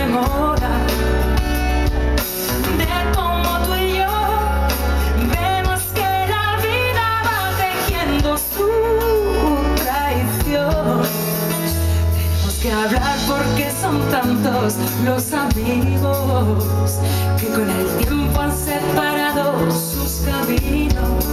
demora, de cómo tú y yo vemos que la vida va tejiendo su traición. Tenemos que hablar porque son tantos los amigos que con el tiempo han separado sus caminos.